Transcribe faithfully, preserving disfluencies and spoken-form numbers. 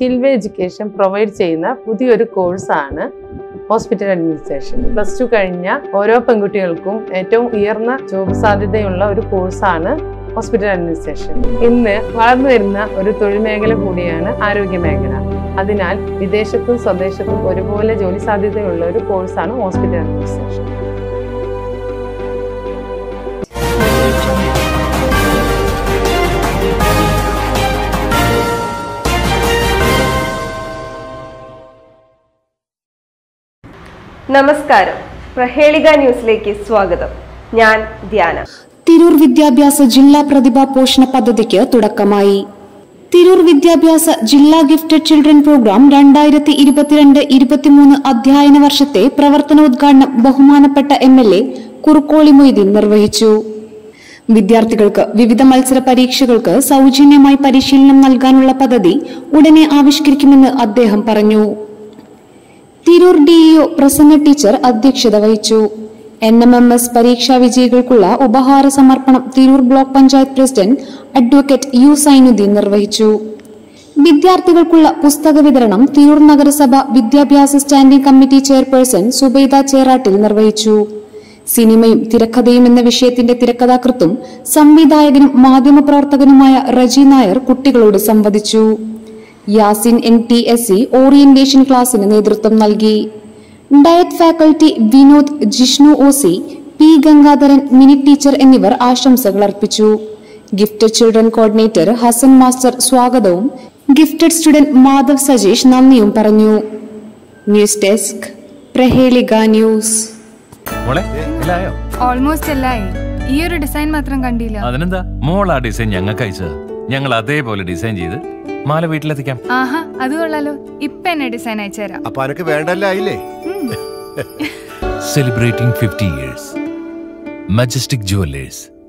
Skill education provide ചെയ്യുന്ന പുതിയൊരു കോഴ്സാണ് ഹോസ്പിറ്റൽ അഡ്മിനിസ്ട്രേഷൻ. പ്ലസ് ടു കഴിഞ്ഞ ഓരോ പെൺകുട്ടികൾക്കും ഏറ്റവും ഉയർന്ന ജോബ് സാധ്യതയുള്ള ഒരു കോഴ്സാണ് ഹോസ്പിറ്റൽ അഡ്മിനിസ്ട്രേഷൻ. ഇന്ന് വളർന്നു വരുന്ന ഒരു തൊഴിൽ മേഖല കൂടിയാണ് ആരോഗ്യ മേഖല. അതിനാൽ വിദേശത്തും സ്വദേശത്തും ഒരുപോലെ ജോലി സാധ്യതയുള്ള ഒരു കോഴ്സാണ് ഹോസ്പിറ്റൽ അഡ്മിനിസ്ട്രേഷൻ. നമസ്കാരം, പ്രഹേളിക ന്യൂസിലേക്ക് സ്വാഗതം. ഞാൻ ധ്യാന. തിരൂർ വിദ്യാഭ്യാസ ജില്ലാ പ്രതിഭാ പോഷണ പദ്ധതിക്ക് തുടക്കമായി. തിരൂർ വിദ്യാഭ്യാസ ജില്ലാ ഗിഫ്റ്റഡ് ചിൽഡ്രൻ പ്രോഗ്രാം രണ്ടായിരത്തി ഇരുപത്തിരണ്ട് ഇരുപത്തിമൂന്ന് അധ്യയന വർഷത്തെ പ്രവർത്തനോദ്ഘാടനം ബഹുമാനപ്പെട്ട M L A Kurukkoli Moideen നിർവഹിച്ചു. വിദ്യാർത്ഥികൾക്ക് വിവിധ മത്സര പരീക്ഷകൾക്ക് സൗജന്യമായി പരിശീലനം നൽകാനുള്ള പദ്ധതി ഉടനെ ആവിഷ്കരിക്കുമെന്ന് അദ്ദേഹം പറഞ്ഞു. തിരൂർ ഡിഇഒ പ്രസന്ന ടീച്ചർ അധ്യക്ഷത വഹിച്ചു. എൻ എം എം എസ് പരീക്ഷാ വിജയികൾക്കുള്ള ഉപഹാര സമർപ്പണം Tirur block panchayat president advocate U Sainudheen നിർവഹിച്ചു. വിദ്യാർത്ഥികൾക്കുള്ള പുസ്തക വിതരണം തിരൂർ നഗരസഭ വിദ്യാഭ്യാസ standing committee chairperson Subaida Cherattil നിർവഹിച്ചു. സിനിമയും തിരക്കഥയും എന്ന വിഷയത്തിന്റെ തിരക്കഥാകൃത്തും സംവിധായകനും മാധ്യമപ്രവർത്തകനുമായ റജി നായർ കുട്ടികളോട് സംവദിച്ചു. Yasin N T S C orientation ക്ലാസിന് നേതൃത്വം നൽകി. DIET faculty Vinod, Jishnu O C, P Gangadharan, Mini teacher എന്നിവർ ആശംസകൾ അർപ്പിച്ചു. Gifted children coordinator Hasan master സ്വാഗതവും ഗിഫ്റ്റഡ് സ്റ്റുഡന്റ് മാധവ് സജീഷ് നന്ദിയും പറഞ്ഞു. News desk, Prahelika news. Almost എല്ലായി. ഈ ഒരു ഡിസൈൻ മാത്രം കണ്ടില്ല. അതിനെന്താ, മോൾ ആ ഡിസൈൻ ഞങ്ങൾക്ക് അയച്ചത്. ഞങ്ങൾ അതേപോലെ ഡിസൈൻ ചെയ്ത് മാല വീട്ടിലെത്തിക്കാം. ആഹാ, അത് കൊള്ളാലോ. ഇപ്പൊ എന്നെ ഡിസൈൻ അയച്ചുതരാം. അപ്പൊ അനക്ക് വേണ്ടല്ലേ? Celebrating fifty years. Majestic Jewelers.